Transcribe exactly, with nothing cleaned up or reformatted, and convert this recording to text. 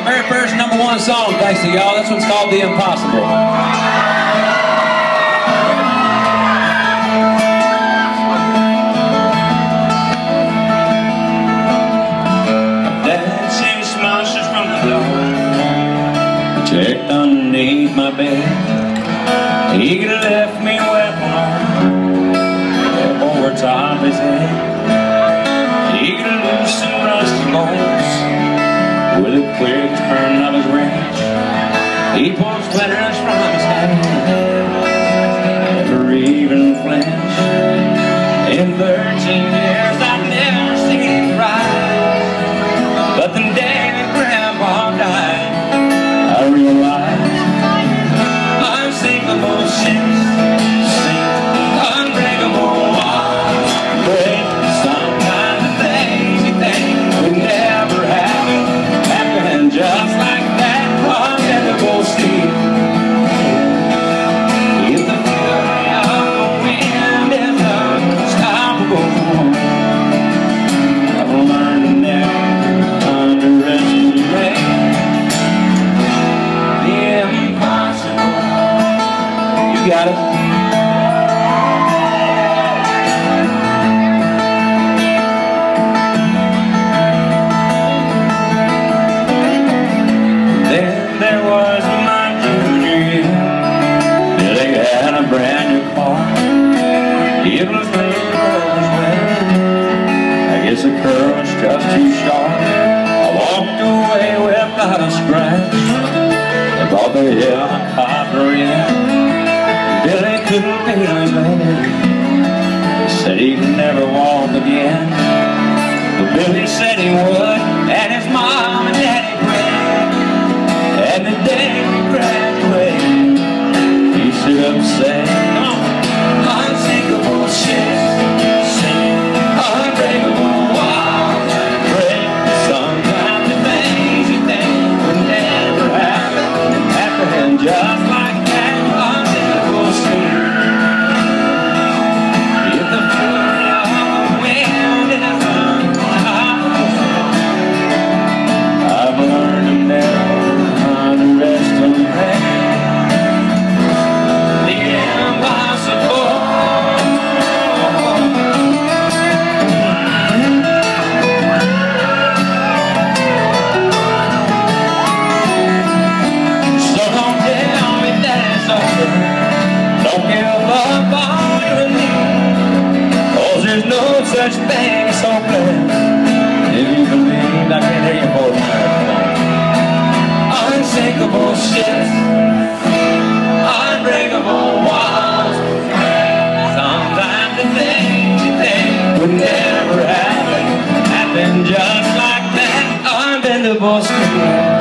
very first number one song, thanks to y'all. This one's called The Impossible. Dad chased monsters from the door, checked underneath my bed. He could have left me a weapon on over top his head. He could have loosed some rusty bolts with a quick turn of his wrench. He pulled splinters from his hand, never even flinched. In thirteen years I've never seen him cry, but the day that Grandpa died I realized unsinkable ships sink, unbreakable walls break. Sometimes the things you think would never happen happen just like that unbendable steel. If the fury of the wind is unstoppable, I've learned to never underestimate the impossible. You got it. Then there was my junior year. Billy had a brand new car. It was made as well. I guess the curve was just too sharp. I walked away without a scratch. They brought the helicopter in. Billy couldn't feel his leg. He said he'd never walk again, but Billy said he would, and his mom and daddy prayed. And the day we graduated, he stood up and said, unsinkable ships sink, unbreakable walls break. Sometimes the things you think would never happen happen just like that unsinkable sea. If the fury of the wind is unstoppable, I've learned to never underestimate the impossible. So don't tell me that it's over. Don't give up on your knees, 'cause there's no such thing as hopeless if you believe. I can't hear you both now. Unsinkable ships, unbreakable walls. Sometimes the things you think would never happen happen just like that unbendable steel.